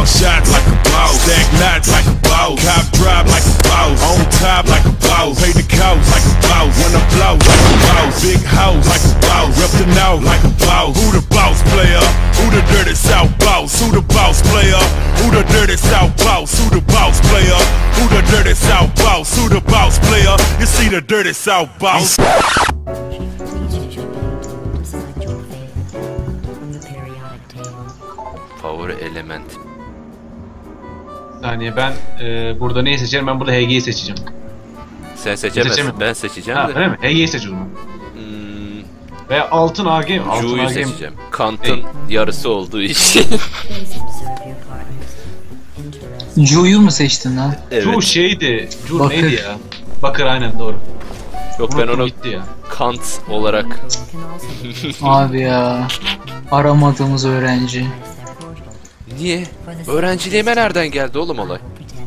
Call shots like a boss, stack knots like a boss, cop drive like a boss, on top like a boss, pay the cost like a boss, when I blow like a boss, big house like a boss, rep the know like a boss. Who the boss player? Who the dirty South boss? Who the boss player? Who the dirty South boss? Who the boss player? Who the dirty South boss? Who the boss player? You see the dirty South boss. Favori element. Yani ben burada neyi seçerim? Ben burada HG'yi seçeceğim. Sen seçemezsin, ben seçeceğim ha, de. Öyle mi? HG'yi seçiyorum. Veya altın AG mi? Ju'yu seçeceğim. Kant'ın yarısı olduğu için. Ju'yu mu seçtin lan? Evet. Ju şeydi. Ju Bakır. neydi ya? Bakır aynen doğru. Yok ben onu gitti ya. Kant olarak. Abi ya. Aramadığımız öğrenci. Niye? Öğrenciliğime nereden geldi oğlum olay?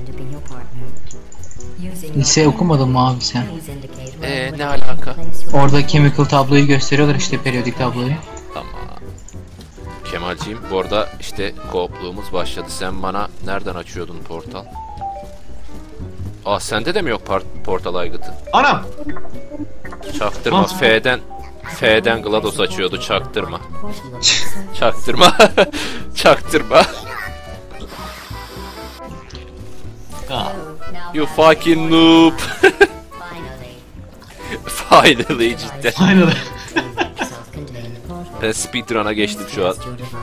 Lise okumadın mı abi sen? Ne alaka? Orada chemical tabloyu gösteriyorlar işte, periyodik tabloyu. Tamam. Kemalciğim bu arada işte co-op'luğumuz başladı. Sen bana nereden açıyordun portal? Sende de mi yok portal aygıtı? Anam! Çaktırma. F'den GLaDOS açıyordu, çaktırma. Çaktırma. Çaktırma. You fucking noob. Finally cidden. Aynen. Ben speedrun'a geçtim şu an.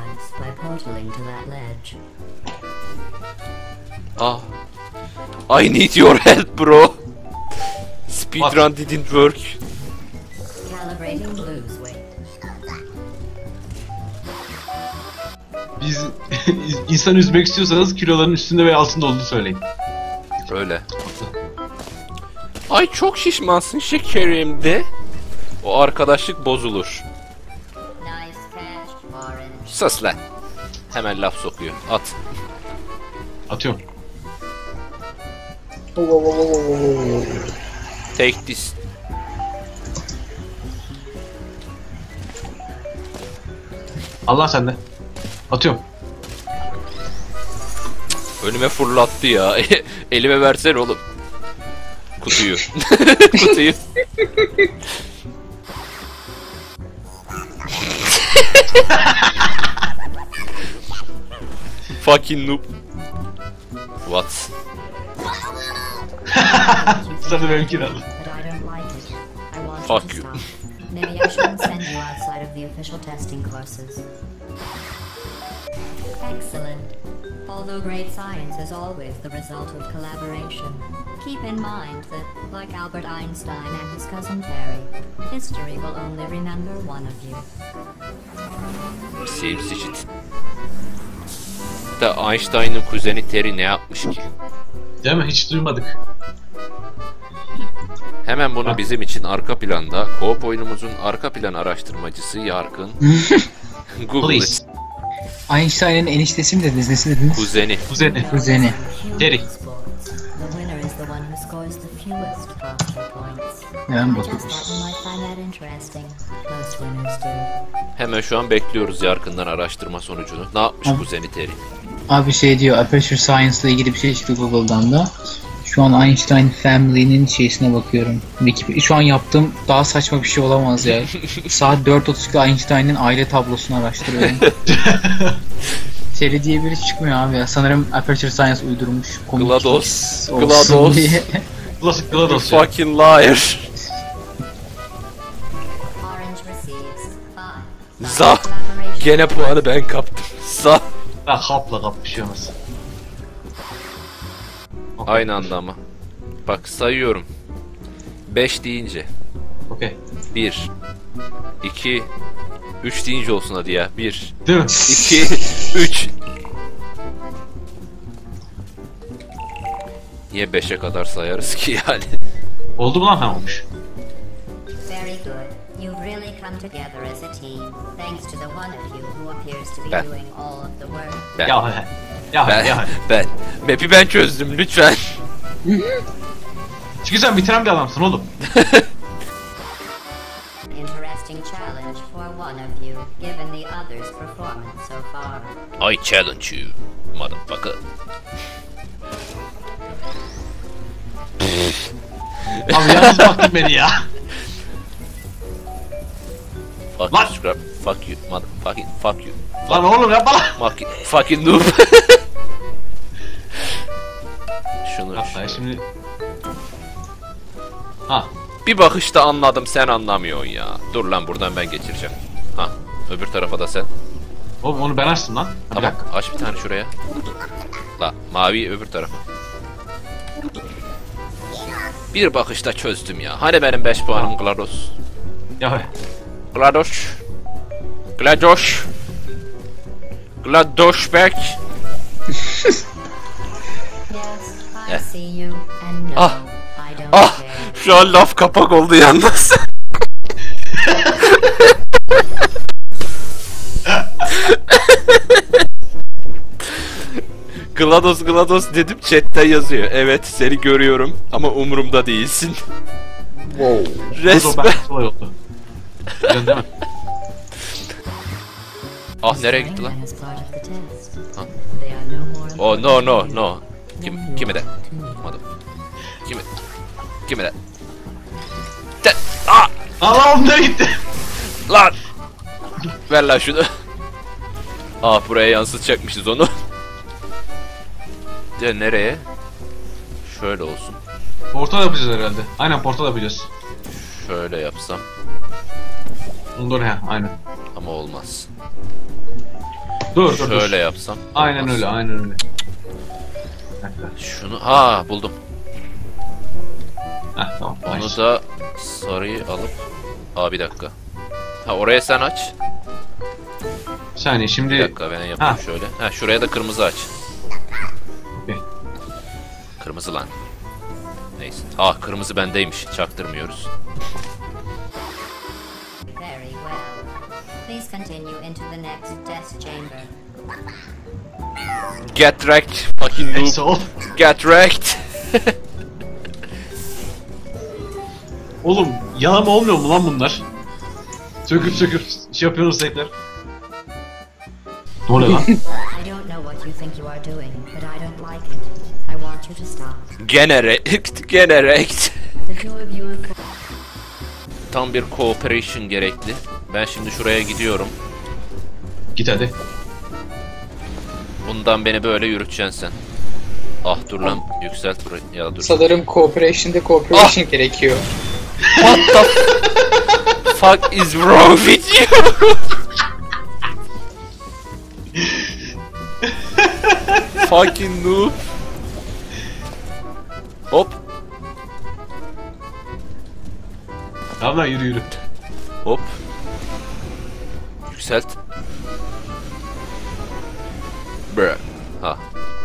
I need your help bro. Speedrun didn't work. Biz insan üzmek istiyorsanız kiloların üstünde veya altında olduğunu söyleyin. Öyle. Ay çok şişmansın şekerim de. O arkadaşlık bozulur. Sus lan. Hemen laf sokuyor. At. Atıyorum. Take this. Allah sende. Atıyorum. Önüme fırlattı ya. Elime versene oğlum. Kutuyu. Kutuyu. Fucking noob. What? Sana benimkini alın. Fuck you. Maybe I shouldn't send you outside of the official testing courses. Excellent. Although great science is always the result of collaboration, keep in mind that, like Albert Einstein and his cousin Terry, history will only remember one of you. Save shit. Da Einstein'ın kuzeni Terry ne yapmış ki? Değil mi? Hiç duymadık. Hemen bunu bizim için arka planda, co-op oyunumuzun arka plan araştırmacısı Yarkın. Google it. Einstein'ın eniştesi mi dediniz? Nesi dediniz? Kuzeni. Kuzeni. Kuzeni. Terry. The winner is the one who scores the fewest foster points. Hemen I just bakıyoruz. thought you might find that interesting. Most winners do. Hemen şu an bekliyoruz Yarkın'dan araştırma sonucunu. Ne yapmış kuzeni Terry? Abi şey diyor, Aperture Science ile ilgili bir şey çıktı Google'dan da. Şu an Einstein Family'nin şeysine bakıyorum. Şu an yaptığım daha saçma bir şey olamaz ya. Saat 4.32'de Einstein'ın aile tablosunu araştırıyorum. Terry diye birisi çıkmıyor abi ya. Sanırım Aperture Science uydurmuş. komik GLaDOS. olsun GLaDOS. diye. Klasik GLaDOS ya. Fucking liar. Orange receives 5. Za. Gene puanı ben kaptım. Za. Ha hapla kap bir şey olmaz. Aynı anda ama. Bak sayıyorum. 5 deyince. Okey. 1 2 3 deyince olsun hadi ya. 1 Değil mi? 2 3. Niye 5'e kadar sayarız ki yani? Oldu mu lan? Ha olmuş. Very good. You've really come together as a team, thanks to the one of you who appears to be Ben. doing all of the work. Ben. Ben. Map'i ben çözdüm lütfen. Çünkü sen bitiren bir adamsın oğlum. Interesting challenge for one of you, given the other's performance so far. I challenge you. Motherfucker. Abi yalnız baktın beni ya. Fuck Lan! you scrap. Fuck you motherfucking fuck you. Lan oğlum yapma lan. Fucking noob. Şunu Hatta şimdi... Ha. bir bakışta anladım, sen anlamıyorsun ya. Dur lan, buradan ben geçireceğim. Ha, öbür tarafa da sen. Oğlum onu ben açtım lan. Bir Tamam, dakika. aç bir tane şuraya. La, mavi öbür tarafa. Bir bakışta çözdüm ya. Hani benim 5 puanım GLaDOS. Ya GLaDOS. GLaDOS. GLaDOS back. Yes, I see you, and no, Ah. I don't Ah, care. şu an laf kapak oldu yalnız. GLaDOS dedim, chatte yazıyor. Evet, seni görüyorum ama umurumda değilsin. Wow. Resmen. kolay oldu. Biliyorsun değil mi? Ah, nereye gitti lan? As part of the test. Huh? They are no more Oh no. than Kime de? you to me. Madem. Kime de? Ah! Allah oğlum nereye gitti? Lan! Ver lan şunu. Ah, buraya yansıtacakmışız onu. De nereye? Şöyle olsun. Portal yapacağız herhalde. Aynen portal yapacağız. Şöyle yapsam Dur he aynen. ama olmaz. Dur. Şöyle yapsam. Aynen olmaz. öyle aynen öyle. Bir dakika. Şunu buldum. Heh tamam. Onu Nice. da sarıyı alıp bir dakika. Ha, oraya sen aç. Bir saniye Bir şimdi. dakika, ben yapayım şöyle. Ha, şuraya da kırmızı aç. Okey. Kırmızı lan. Neyse. Kırmızı bendeymiş. Çaktırmıyoruz. Very well. Please continue into the next test chamber. Get wrecked. Fucking Neyse noob. oğlum. Get wrecked. Oğlum yanama olmuyor mu lan bunlar? Söküp şey yapıyoruz tekrar. Ne oluyor lan? I don't know what you think you are doing, but I don't like it. I want you to stop. Gene wrecked. The two of you have Tam bir cooperation gerekli. Ben şimdi şuraya gidiyorum. Git hadi. Bundan beni böyle yürüteceksin sen. Ah, dur lan, yükselt burayı. Ya dur. Sanırım cooperation gerekiyor. What the fuck is wrong with you? Fucking noob. Hop Tamam lan yürü. hop. Yükselt. Bruh. Ha.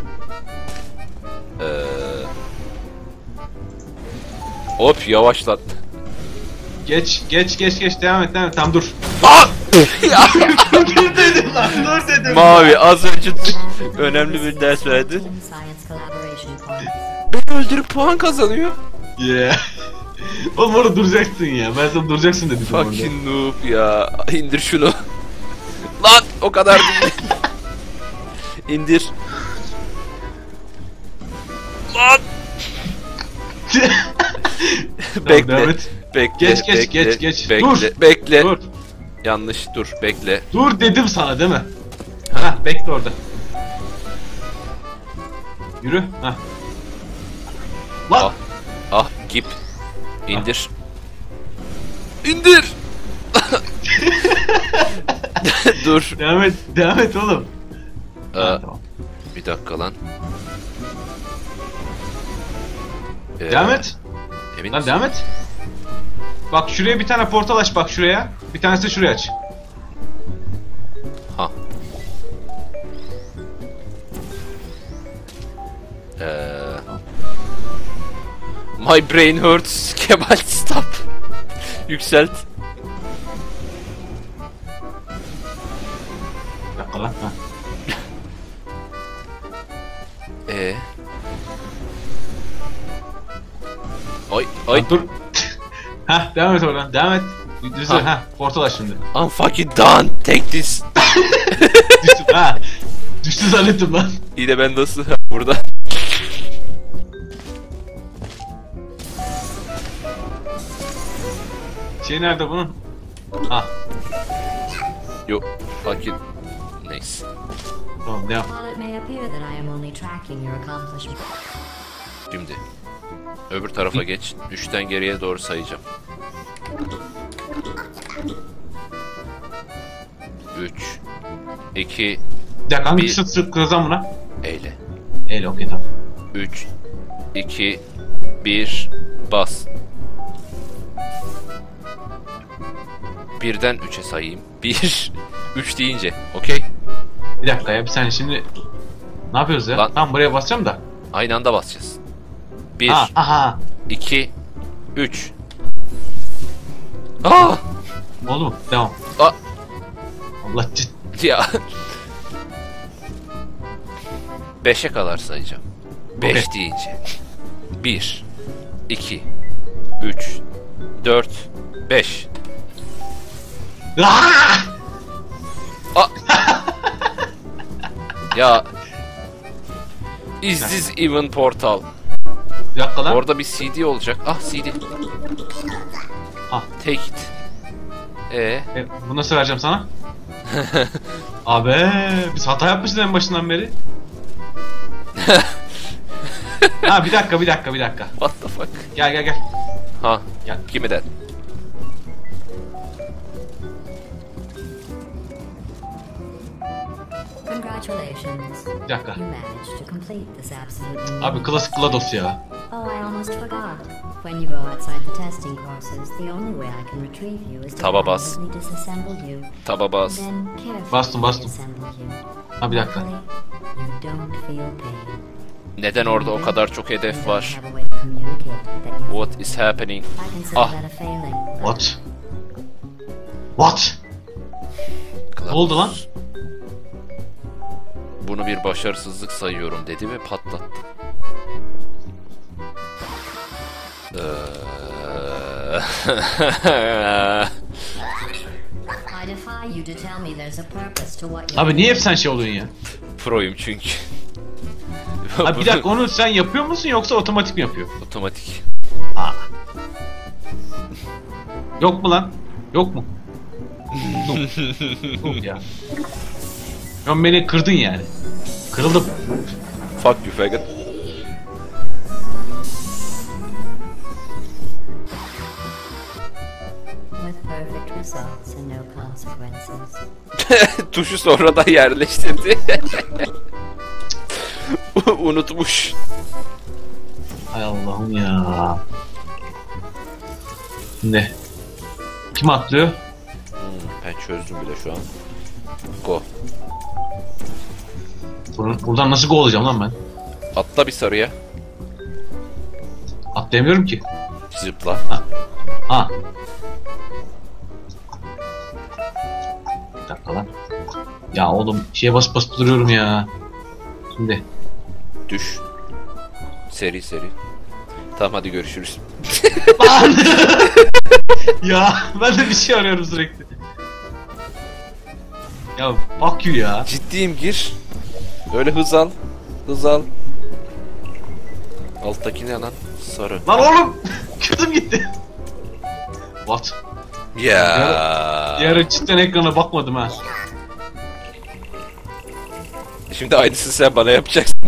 Hop, yavaşlat. Geç devam et. Tamam dur. Ah! Dur dedim lan dur dedim. Mavi az önce önemli bir ders verdi. team science collaboration points. Beni öldürüp puan kazanıyor. Yeah. Oğlum orada duracaksın ya. Ben sana duracaksın dedim orada. Fucking noob ya. İndir şunu. Lan, o kadar değil. İndir. Lan. Tamam, devam et. Bekle. Geç. Bekle. Dur. Yanlış, dur, bekle. Dur dedim sana değil mi? Hah bekle orada. Yürü. Hah. Lan. Gip. İndir. İndir. Dur. Devam et oğlum. Ha, tamam. Bir dakika lan. Devam et. Emin Lan misin? devam et. Bak şuraya bir tane portal aç bak şuraya. Bir tanesi de şuraya aç. Ha. My brain hurts. Kemal, stop. Yükselt. Bir dakika lan. Ha. Ay. Lan dur. Hah devam et oradan. Devam et. Düzü Ha. ha. Portal aç şimdi. I'm fucking done. Take this. Düzü ha. Düştü zannettim lan. İyi de ben nasıl burada? Şey nerede bunun? Ah Yok. Fakir. Neyse. tamam devam. While it may appear that I am only tracking your accomplishment, Şimdi. Öbür tarafa geç. 3'ten geriye doğru sayacağım. 3 2 Bir dakika hangi Bir- tuşa tıklayacağım buna? Eyle. Eyle okey tamam. 3 2 1 bas. Birden 3'e sayayım. 1 3 deyince. Okey? Bir dakika ya bir saniye şimdi. Ne yapıyoruz ya? Lan. Tamam buraya basacağım da. Aynı anda basacağız. 1 Ha, aha. 2 3 Aa! Oldu mu? Devam. Aa! Allah cid. Ya. 5'e kadar sayacağım. 5 Okey. deyince. 1 2 3 4 5 Ah! Ya. Is this even portal? Bir dakika lan. Orada bir CD olacak. Ah CD. Ah. Take it. Bunu nasıl vereceğim sana? Abi biz hata yapmışız en başından beri. Ha bir dakika. What the fuck? Gel. Ha. Gel. Give me that. congratulations. Bir dakika. You managed to complete this absolutely. Abi klasik GLaDOS ya. Oh, I almost forgot. When you go outside the testing courses, the only way I can retrieve you is to Taba bas. randomly disassemble you, Taba bas. then carefully Bastım. reassemble you. Ha bir dakika. Luckily, you don't feel pain. Neden orada o kadar çok hedef You don't var? have a way to communicate that you What is happening? I consider Ah. that a failing. What? Ne oldu lan? Bunu bir başarısızlık sayıyorum dedi ve patlattı. I defy you to tell me there's a purpose to what you Abi niye hep sen şey oluyorsun ya? Proyum çünkü. Abi bir dakika onu sen yapıyor musun yoksa otomatik mi yapıyor? Otomatik. Aa. Yok mu lan? Yok mu? Yok ya. Sen beni kırdın yani. Kırıldım. Fuck you faggot. with perfect results and no consequences. Tuşu sonradan yerleştirdi. Unutmuş. Hay Allah'ım ya. Şimdi. Kim atlıyor? Ben çözdüm bile şu an. Go. Buradan nasıl gol olacağım lan ben? Atla bir sarıya. Atlayamıyorum ki. Zıpla. Ha. Bir dakika lan. Ya oğlum şeye basıp duruyorum ya. Şimdi. Düş. Seri seri. Tamam hadi görüşürüz. Lan! Ya ben de bir şey arıyorum sürekli. Ya fuck you ya. Ciddiyim gir. Öyle hız al. Hız al. Alttaki ne lan? Sarı. Lan oğlum! Kötüm gitti. What? Ya. Yarın cidden ekrana bakmadım ha. Şimdi aynısını sen bana yapacaksın.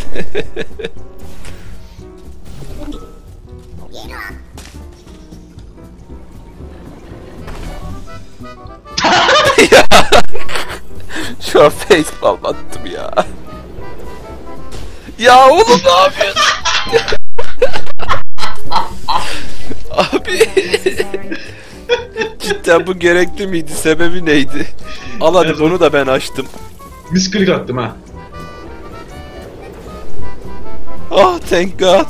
Ya. Şu an facepalm attım ya. Ya oğlum ne yapıyorsun? Abi cidden bu gerekli miydi? Sebebi neydi? Al hadi Evet. bunu da ben açtım. Misklik attım ha. Oh thank god.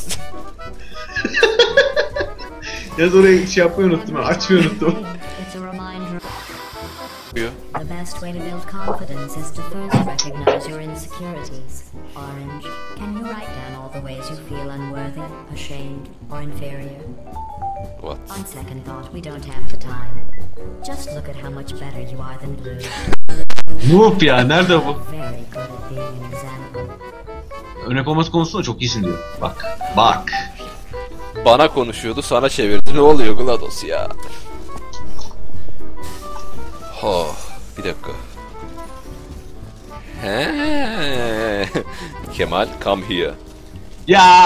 Yaz oraya şey yapmayı unuttum ha. Açmayı unuttum. It's a reminder. Diyor. The best way to build confidence is to first recognize your insecurities. Orange, can you write down all the ways you feel unworthy, ashamed, or inferior? What? On second thought, we don't have the time. Just look at how much better you are than blue. Noob ya, nerede bu? Very good at being an example. Örnek olması konusunda çok iyisin diyor. Bak. Bak. Bana konuşuyordu, sana çevirdi. Ne oluyor GLaDOS ya? Ha, bir dakika. He. Kemal, come here. Ya.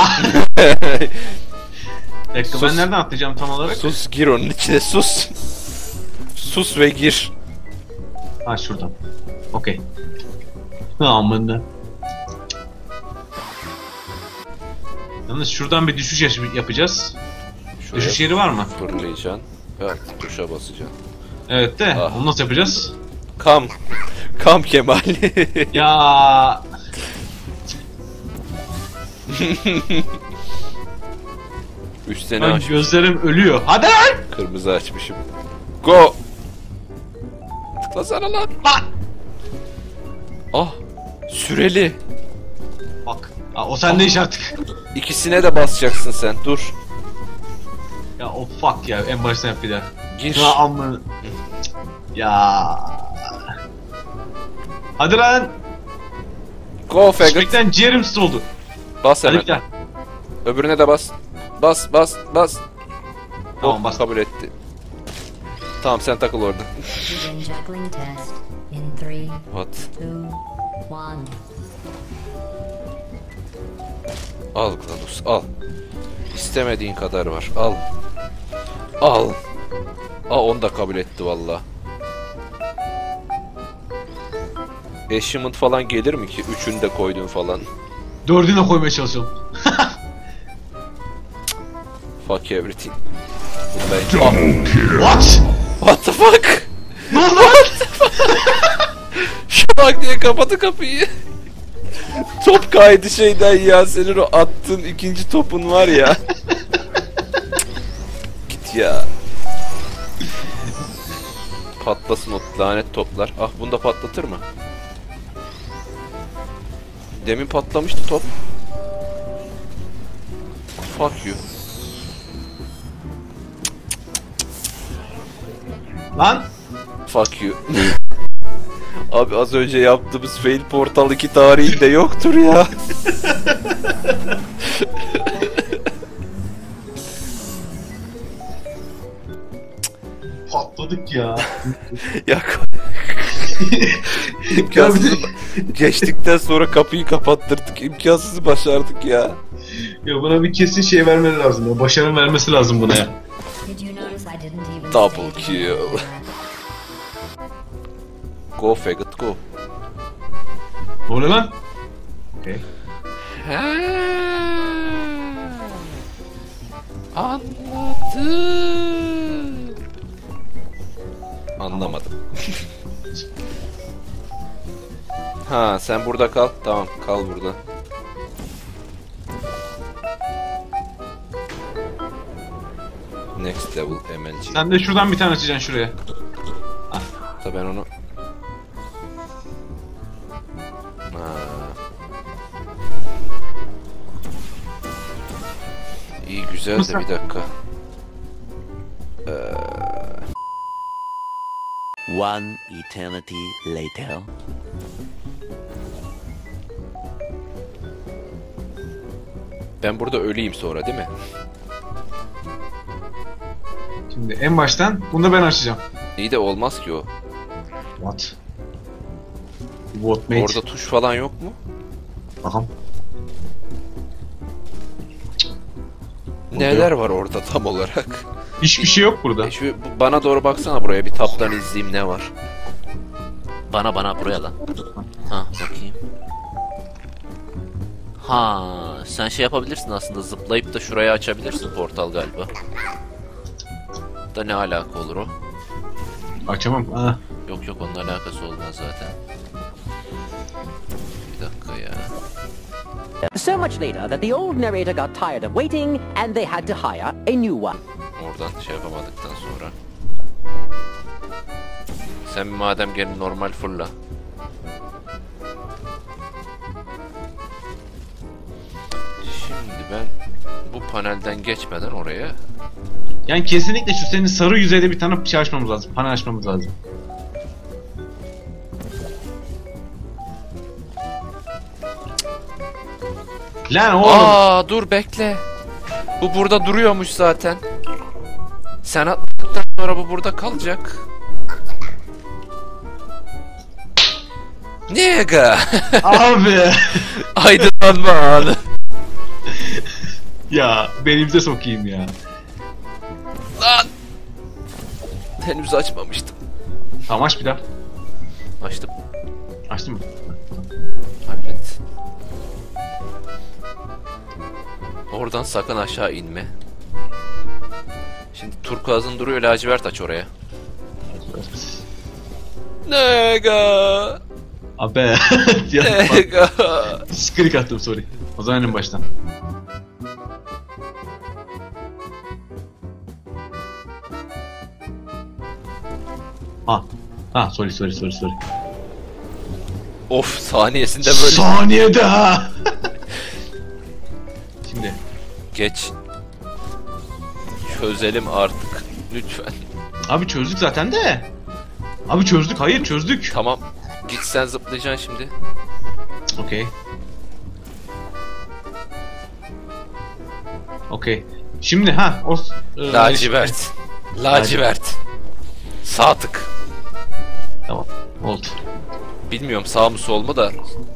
Dakika, ben Sus. nereden atlayacağım tam olarak? Sus, gir onun içine, sus. Sus ve gir. Ha, şuradan. Okey. Amına. Yalnız şuradan bir düşüş yapacağız. Şuraya Düşüş yeri var mı? fırlayacaksın. Evet, tuşa basacaksın. Evet de Ah. onu nasıl yapacağız? Come. Come Kemal. Ya Üstüne ben aç. gözlerim ölüyor. Hadi lan! Kırmızı açmışım. Go. Tıklasana lan. Lan! Ah. Süreli. Bak. Ha, o sende iş artık. İkisine de basacaksın sen. Dur. Ya o fuck ya, en baştan yap bir daha. Gir. Ya amına. Ya. Hadi lan! Go faggot. Sürekten ciğerim oldu. Bas Hadi hemen. bir daha. Öbürüne de bas. Bas bas bas. Tamam, Oh, bas. kabul etti. Tamam sen takıl orada. Begin juggling test in 3, What? 2, 1. Al GLaDOS al. İstemediğin kadar var. Al. Al. Aa onu da kabul etti valla. Achievement falan gelir mi ki? Üçünü de koydun falan. 4'üne koymaya çalışıyorum. Fuck everything. Bunu ben... What? What the fuck? Ne oldu lan? Şak diye kapadı kapıyı. Top kaydı şeyden ya. Senin o attığın ikinci topun var ya. Git ya. Patlasın o lanet toplar. Ah bunu da patlatır mı? Demin patlamıştı top. Fuck you. Lan! Fuck you. Abi az önce yaptığımız fail portal 2 tarihinde yoktur ya. Patladık ya. Ya imkansızı geçtikten sonra kapıyı kapattırdık. İmkansızı başardık ya. Ya buna bir kesin şey vermeleri lazım ya. Başarı vermesi lazım buna ya. Did you notice I didn't even Double say kill. the Go faggot go. Ne oluyor lan? Okay. Anladım. Anlamadım. Ha sen burada kal. Tamam kal burada. Next level MLG. Sen de şuradan bir tane açacaksın şuraya. Tabii ben onu... Ha. İyi güzel de bir dakika. One eternity later. Ben burada öleyim sonra değil mi? Şimdi en baştan bunu da ben açacağım. İyi de olmaz ki o. What? What mate? Orada tuş falan yok mu? Bakalım. Neler var orada tam olarak? Hiçbir şey yok burada. Şu bana doğru baksana buraya bir taptan izleyeyim ne var. Bana buraya lan. Ha bakayım. Ha sen şey yapabilirsin aslında zıplayıp da şuraya açabilirsin portal galiba. Da ne alaka olur o? Açamam. Ha. Yok onunla alakası olmaz zaten. Bir dakika ya. So much later that the old narrator got tired of waiting and they had to hire a new one. Oradan şey yapamadıktan sonra. Sen madem gel normal fırla. Şimdi ben bu panelden geçmeden oraya Yani kesinlikle şu senin sarı yüzeyde bir tane şey açmamız lazım. Panel açmamız lazım. Lan oğlum. Aa dur bekle. Bu burada duruyormuş zaten. Sen atladıktan sonra bu burada kalacak. Nega. Abi. Aydınlanma anı. Ya benimize sokayım ya. Lan. Henüz açmamıştım. Tamam aç bir daha. Açtım. Açtın mı? Hallet. Oradan sakın aşağı inme. Şimdi turkuazın duruyor, lacivert aç oraya. Nega. Abi. Ya, Nega. skrik attım sorry. O zaman en baştan. Ha sorry. Of saniyesinde böyle. Saniyede ha. Şimdi. Geç. Çözelim artık. Lütfen. Abi çözdük zaten de. Abi çözdük. Hayır çözdük. Tamam. Git sen zıplayacaksın şimdi. Okey. Okey. Şimdi ha o Lacivert. Lacivert. Sağ tık. Tamam. Oldu. Bilmiyorum sağ mı sol mu da